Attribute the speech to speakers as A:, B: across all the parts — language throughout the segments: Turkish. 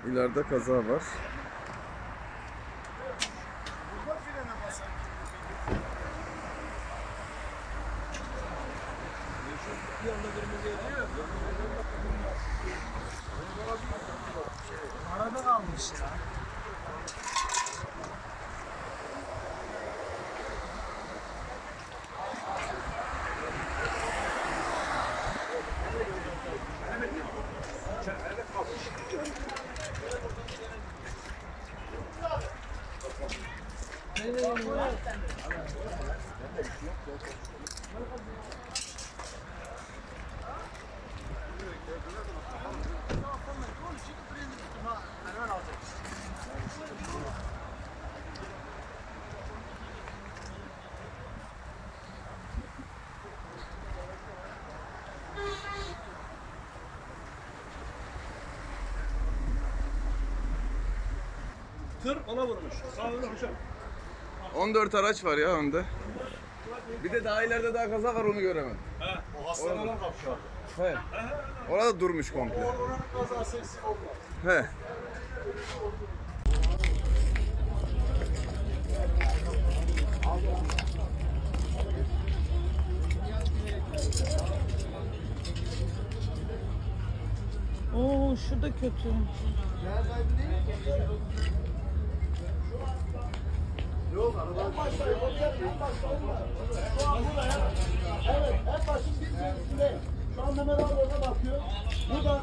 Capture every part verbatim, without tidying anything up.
A: İleride kaza var.
B: Arada kalmış ya.
C: Tır ona vurmuş. Sağ olun hocam.
A: on dört araç var ya önde. Bir de daha ileride daha kaza var, onu göremedim.
C: He. O hastaneler kapışıyor.
A: He. Orada durmuş komple.
C: Oranın kazası eksik olmaz.
A: He.
D: Oo, şu da kötü.
B: Yok araba. Evet, en başın bir üstünde. Şu an Mehmet abi orada bakıyor. Bu da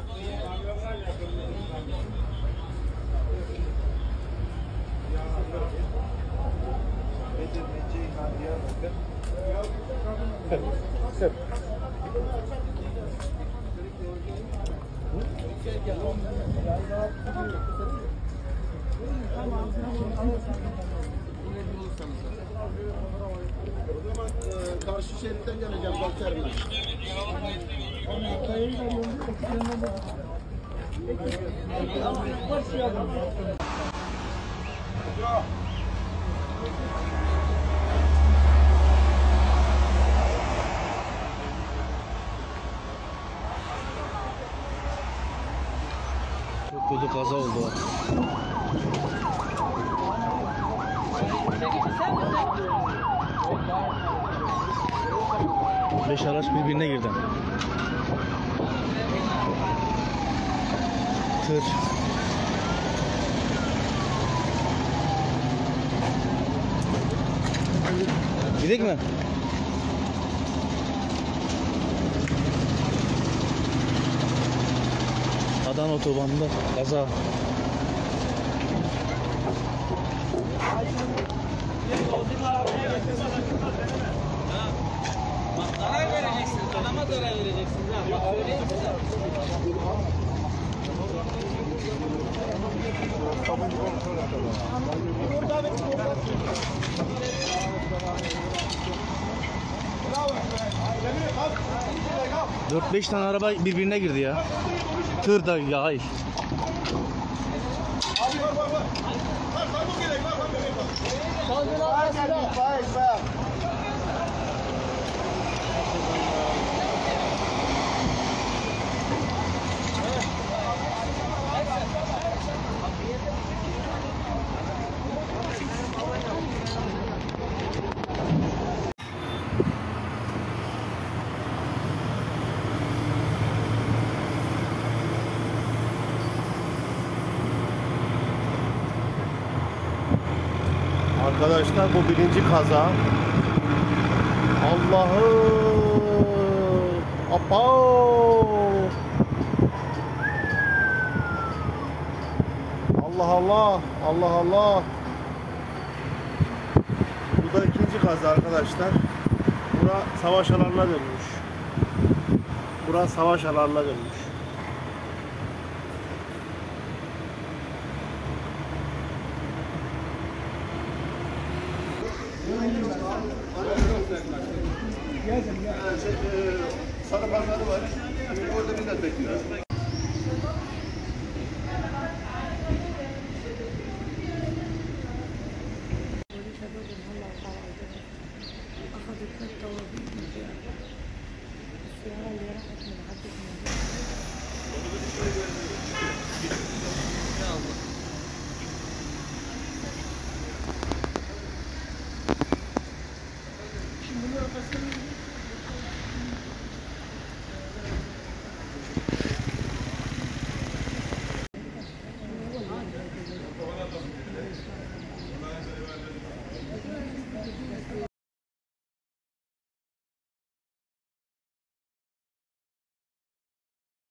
B: o zaman e, karşı şeritten geleceğim komiserim.
E: Çok kötü kaza oldu. Beş araç birbirine girdi. Tır. Gidelim mi? Adana otobanında kaza.
F: Zarar vereceksiniz, adama zarar vereceksiniz ha. Bak söyleyeyim size.
E: Dört beş tane araba birbirine girdi ya. Tır da yağ.
B: Arkadaşlar bu birinci kaza. Allah'ım. Apav. Allah Allah. Allah Allah. Bu da ikinci kaza arkadaşlar. Bura savaş alanına dönmüş. Bura savaş alanına dönmüş. Sarı pazarı var. Orada millet bekliyor.
F: arabasının